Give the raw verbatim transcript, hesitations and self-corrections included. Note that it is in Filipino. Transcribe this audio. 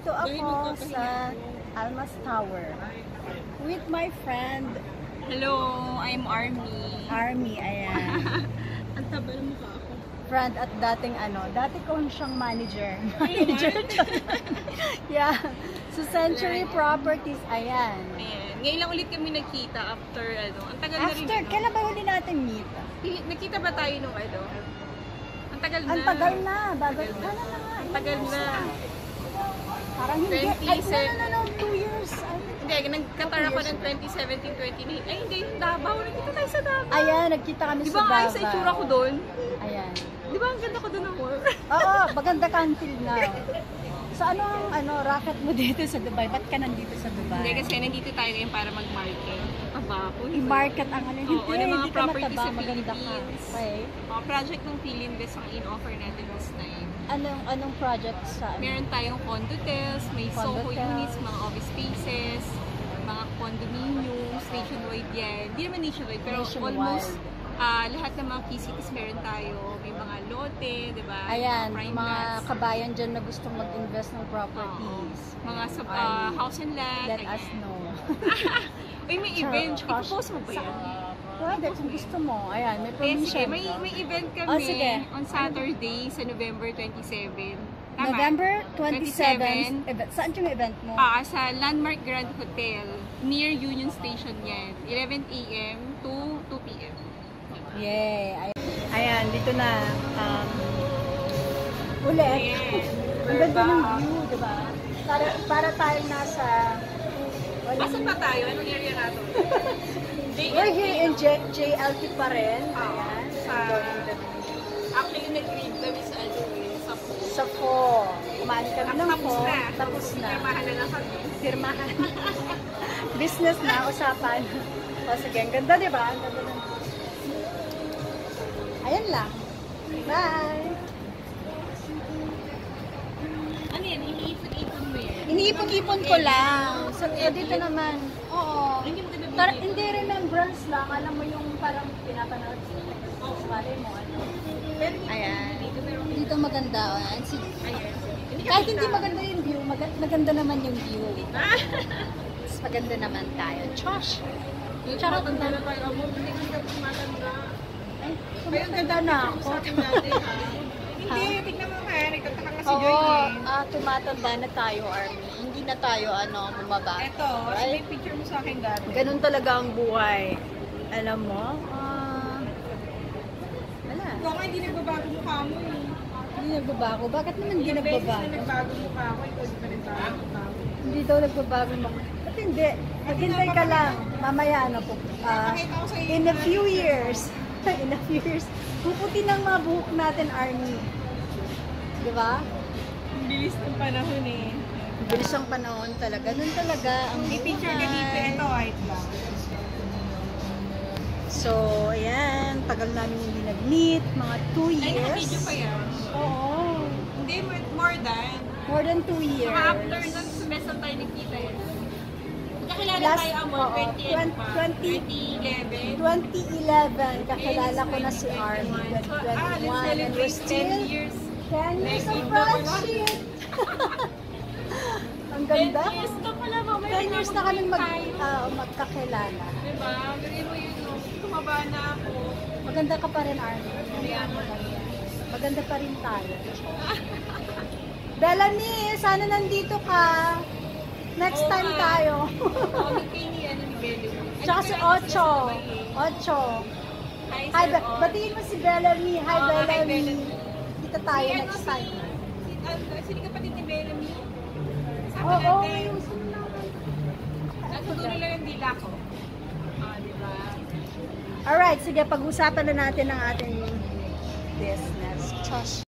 Nandito ako sa Almas Tower with my friend. Hello, I'm Armie. Armie, ayan. Ang taba ng mukha ako. Friend at dating ano, dati ko siyang manager. Manager. Yeah. So Century Properties, ayan. Ayan. Ngayon lang ulit kami nagkita after ano. Ang tagal na rin. After, kailan ba huli natin meet? Nagkita ba tayo nung ano? Ang tagal na. Ang tagal na. Bago, ano na nga. Ang tagal na. Parang hindi. Ay, no, no, no, two years. Hindi, nagkatara ko ng twenty seventeen twenty eighteen. Ay, hindi. Davao. Nagkita tayo sa Davao. Ayan, nagkita kami diba sa Davao. Diba nga sa itsura ko doon? Ayan. Di ba ang ganda ko doon ako? Oo, maganda ka until now. So ano ang ano, racket mo dito sa Dubai? Ba't ka nandito sa Dubai? Hindi, kasi nandito tayo ngayon para mag-market. Aba ako. I-market ang ano. Oo, Hindi, ng mga hindi ka properties mataba, sa maganda ka. Philippines. Okay. Oh, project ng Philippines ang in-offer natin this time. Anong, anong project sa ano? Meron tayong condotels, may Soho Condotels. units, mga office spaces, mga condominiums, nationwide yan. Hindi naman nationwide, pero Nationwide. almost uh, lahat ng mga key cities meron tayo. May mga lote, di ba? Ayan, Prime mga lots. kabayan dyan na gustong mag-invest ng properties. Oo. Mga sub, uh, Armie, house and land. let ayan. us know. Uy, may event. Ipopost mo ba yan? Pwede, kung gusto mo. Ayan, may Eh, permission. sige, may, may event kami Oh, sige. on Saturday sa November twenty-seven. Tama? November twenty-seventh. Event. Saan yung event mo? Ah, sa Landmark Grand Hotel. Near Union Station yan. eleven A M to two P M Yay! Ayan, ayan dito na. Um, ulit. Ayan. Ang ganda ng view, diba? Para, para tayo nasa... Asan ba tayo? Anong area nato? We're here in J JLT pa rin. Ayan. Sa... Actually, nag-read kami sa ano eh. Sa po. Sa po. Kumain kami ng po. Tapos na. Tapos na. Pirmahan na lang kami. Pirmahan. Business na, usapan. O sige, ang ganda diba? Ang ganda ng... Ayan lang. Bye! Ano yan? Iniipon-ipon mo yan? Iniipon-ipon ko lang. So, eh, dito naman. Oo. Hindi mo ganda Tar hindi remembrance lang. Alam mo yung parang pinapanood sa mali mo. Ano. Ayan. Dito maganda. Oh. Ayan. Si kahit hindi maganda yung view, mag- maganda naman yung view. Mas maganda naman tayo. Chosh! Charot, ang dala tayo. Amo, hindi ka tumatanda. Ay, tumatanda na ako. Hindi, tignan mo nga. Nagtataka kasi Oo, Joy eh. ah, tumatanda na tayo, Armie. Hindi na tayo, ano, bumaba. Eto, right? may picture mo sa akin dati. Ganun talaga ang buhay. Alam mo? Ah, wala. Ikaw nga, hindi nagbabago mukha mo eh. Hindi nagbabago. Bakit naman hindi Ilang beses nagbabago? na nagbago mukha ko, ikaw di pa rin bago mukha ko. Hindi daw nagbabago mo. Ba't hindi? Maghintay ka lang. Mamaya, ano po. ah, Pakita ko sa iyo. in a few years, in a few years, puputi ng mga buhok natin, Armie. Di ba? Ang bilis ng panahon eh. Bilis ang panahon talaga. Ganun talaga ang May picture ka dito, buhay. ito white lang. So, ayan. Tagal namin hindi nag-meet. Mga two Ay, years. naka-video pa yan. Oo. Hindi, more than. More than two years. Mga after nun, semester tayo nagkita yun. Magkakilala Last- tayo amo, oo, twenty ano pa? twenty twenty eleven. twenty eleven, kakilala ko na si Armie. So, ah, let's twenty twenty-one, and we're celebrate ten still years. ten years of Naging na pala. friendship. Ang ten ganda. years na pala, mamaya ten years na kami mag, tayo. ah, magkakilala. Diba? Gawin mo yun, no? Tumaba na ako. Maganda ka pa rin, Armie. Maganda. Maganda pa rin tayo. Bellamy, sana nandito ka. Next Oo time nga. tayo. Oo, may kay ni, ano, ni Belo. Tsaka si Ocho. Ocho. Hi, Hi, Sir Be- Ocho. batiin mo si Bellamy. Hi, Oo, hi, Bellamy. Bellamy. Kita tayo Si, ano, next si- time. Si, ano, sino kapatid ni Bellamy? Sama Oo, oh, natin. yung sunod. Natutuloy lang yung dila ko. Ah, diba? Alright, sige, pag-usapan na natin ang ating business. Chosh.